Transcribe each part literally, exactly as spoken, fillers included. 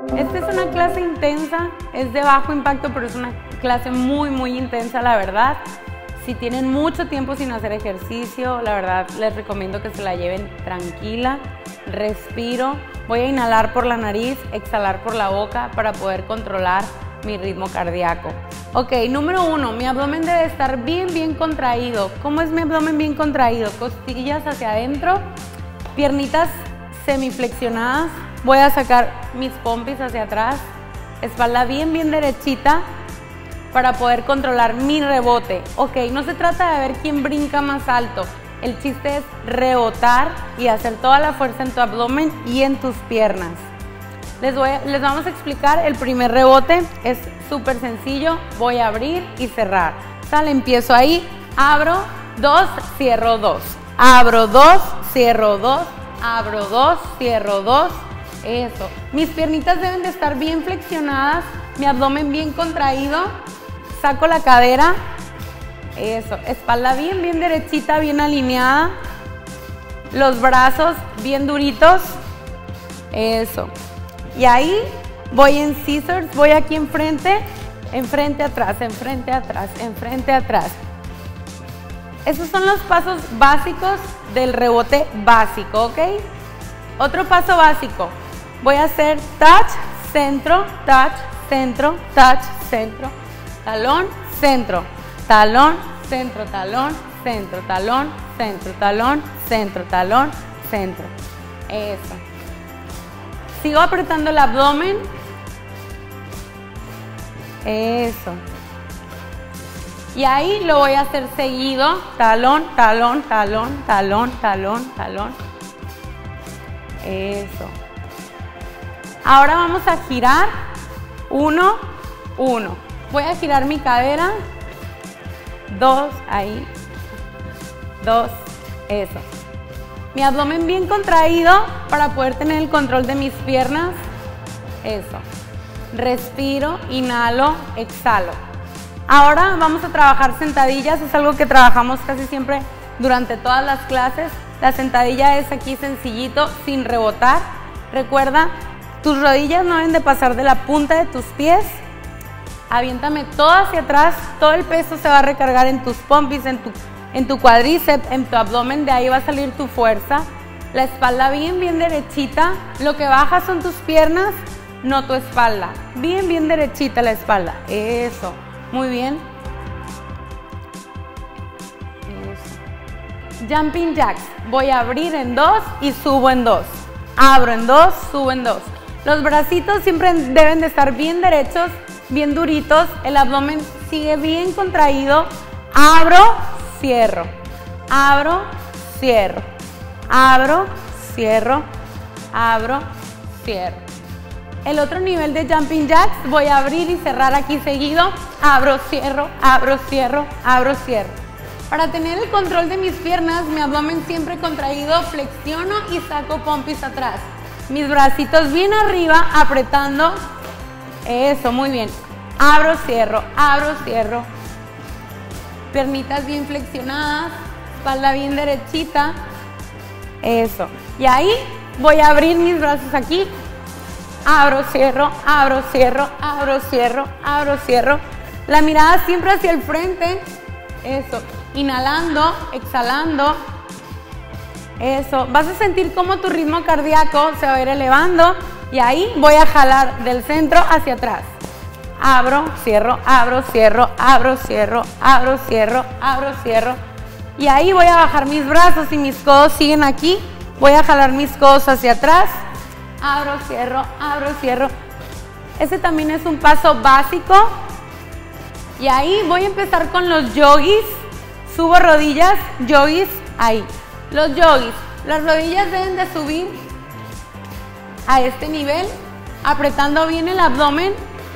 Esta es una clase intensa, es de bajo impacto, pero es una clase muy, muy intensa, la verdad. Si tienen mucho tiempo sin hacer ejercicio, la verdad les recomiendo que se la lleven tranquila. Respiro, voy a inhalar por la nariz, exhalar por la boca para poder controlar mi ritmo cardíaco. Ok, número uno, mi abdomen debe estar bien, bien contraído. ¿Cómo es mi abdomen bien contraído? Costillas hacia adentro, piernitas semiflexionadas. Voy a sacar mis pompis hacia atrás, espalda bien, bien derechita para poder controlar mi rebote. Ok, no se trata de ver quién brinca más alto. El chiste es rebotar y hacer toda la fuerza en tu abdomen y en tus piernas. Les, voy a, les vamos a explicar el primer rebote. Es súper sencillo. Voy a abrir y cerrar. Sale, empiezo ahí. Abro, dos, cierro, dos. Abro, dos, cierro, dos. Abro, dos, cierro, dos. Eso. Mis piernitas deben de estar bien flexionadas. Mi abdomen bien contraído. Saco la cadera. Eso. Espalda bien, bien derechita, bien alineada. Los brazos bien duritos. Eso. Y ahí voy en scissors, voy aquí enfrente, enfrente, atrás, enfrente, atrás, enfrente, atrás. Esos son los pasos básicos del rebote básico, ¿ok? Otro paso básico. Voy a hacer touch, centro, touch, centro, touch, centro, talón, centro, talón, centro, talón, centro, talón, centro, talón, centro, talón, centro. Eso. Sigo apretando el abdomen. Eso. Y ahí lo voy a hacer seguido. Talón, talón, talón, talón, talón, talón. Eso. Ahora vamos a girar. Uno, uno. Voy a girar mi cadera. Dos, ahí. Dos, eso. Mi abdomen bien contraído para poder tener el control de mis piernas. Eso. Respiro, inhalo, exhalo. Ahora vamos a trabajar sentadillas. Es algo que trabajamos casi siempre durante todas las clases. La sentadilla es aquí sencillito, sin rebotar. Recuerda, tus rodillas no deben de pasar de la punta de tus pies. Aviéntame todo hacia atrás. Todo el peso se va a recargar en tus pompis, en tu en tu cuádriceps, en tu abdomen, de ahí va a salir tu fuerza. La espalda bien, bien derechita. Lo que baja son tus piernas, no tu espalda. Bien, bien derechita la espalda. Eso, muy bien. Eso. Jumping jacks. Voy a abrir en dos y subo en dos. Abro en dos, subo en dos. Los bracitos siempre deben de estar bien derechos, bien duritos. El abdomen sigue bien contraído. Abro, cierro, abro, cierro, abro, cierro, abro, cierro. El otro nivel de jumping jacks, voy a abrir y cerrar aquí seguido. Abro, cierro, abro, cierro, abro, cierro. Para tener el control de mis piernas, mi abdomen siempre contraído, flexiono y saco pompis atrás. Mis bracitos bien arriba, apretando. Eso, muy bien. Abro, cierro, abro, cierro. Piernitas bien flexionadas, espalda bien derechita. Eso. Y ahí voy a abrir mis brazos aquí. Abro, cierro, abro, cierro, abro, cierro, abro, cierro. La mirada siempre hacia el frente. Eso. Inhalando, exhalando. Eso. Vas a sentir cómo tu ritmo cardíaco se va a ir elevando. Y ahí voy a jalar del centro hacia atrás. Abro, cierro, abro, cierro, abro, cierro, abro, cierro, abro, cierro. Y ahí voy a bajar mis brazos y mis codos siguen aquí. Voy a jalar mis codos hacia atrás. Abro, cierro, abro, cierro. Este también es un paso básico. Y ahí voy a empezar con los yogis. Subo rodillas, yogis, ahí. Los yogis. Las rodillas deben de subir a este nivel, apretando bien el abdomen.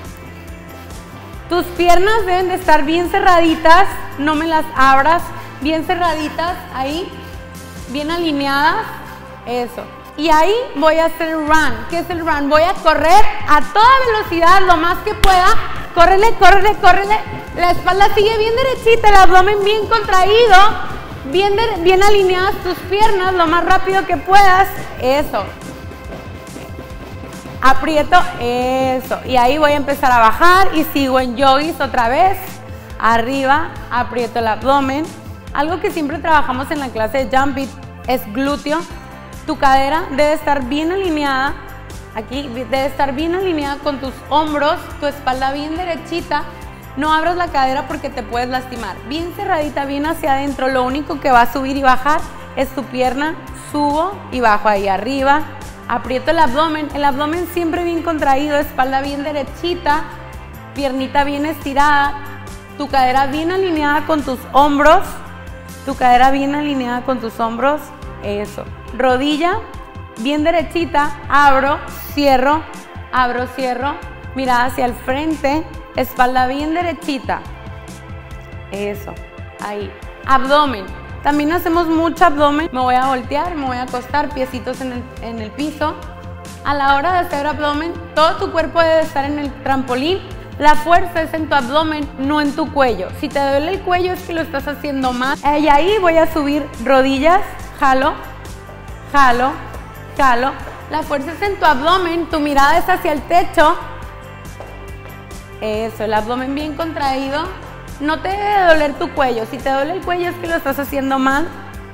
Tus piernas deben de estar bien cerraditas, no me las abras, bien cerraditas, ahí, bien alineadas, eso. Y ahí voy a hacer run. ¿Qué es el run? Voy a correr a toda velocidad, lo más que pueda. Córrele, córrele, córrele. La espalda sigue bien derechita, el abdomen bien contraído, bien, de, bien alineadas tus piernas, lo más rápido que puedas, eso. aprieto, eso, y ahí voy a empezar a bajar y sigo en yogis otra vez, arriba, aprieto el abdomen. Algo que siempre trabajamos en la clase de Jump It es glúteo. Tu cadera debe estar bien alineada, aquí debe estar bien alineada con tus hombros, tu espalda bien derechita. No abras la cadera porque te puedes lastimar. Bien cerradita, bien hacia adentro. Lo único que va a subir y bajar es tu pierna. Subo y bajo ahí arriba. Aprieto el abdomen. El abdomen siempre bien contraído, espalda bien derechita, piernita bien estirada. Tu cadera bien alineada con tus hombros. Tu cadera bien alineada con tus hombros. Eso. Rodilla bien derechita. Abro, cierro, abro, cierro. Mirada hacia el frente. Espalda bien derechita. Eso, ahí. Abdomen. También hacemos mucho abdomen. Me voy a voltear, me voy a acostar, piecitos en el, en el piso. A la hora de hacer abdomen, todo tu cuerpo debe estar en el trampolín. La fuerza es en tu abdomen, no en tu cuello. Si te duele el cuello es que lo estás haciendo mal. Y ahí voy a subir rodillas, jalo, jalo, jalo. La fuerza es en tu abdomen, tu mirada es hacia el techo. Eso, el abdomen bien contraído. No te debe doler tu cuello. Si te duele el cuello es que lo estás haciendo mal.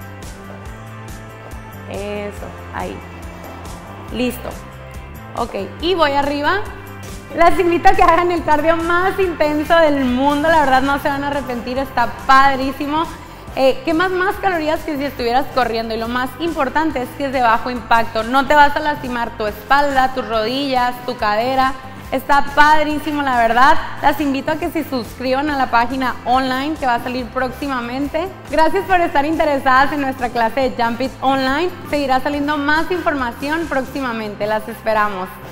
Eso, ahí. Listo. Ok, y voy arriba. Las invito a que hagan el cardio más intenso del mundo. La verdad no se van a arrepentir, está padrísimo. Eh, quemas más calorías que si estuvieras corriendo. Y lo más importante es que es de bajo impacto. No te vas a lastimar tu espalda, tus rodillas, tu cadera. Está padrísimo, la verdad. Las invito a que se suscriban a la página online que va a salir próximamente. Gracias por estar interesadas en nuestra clase de Jump It Online. Seguirá saliendo más información próximamente. Las esperamos.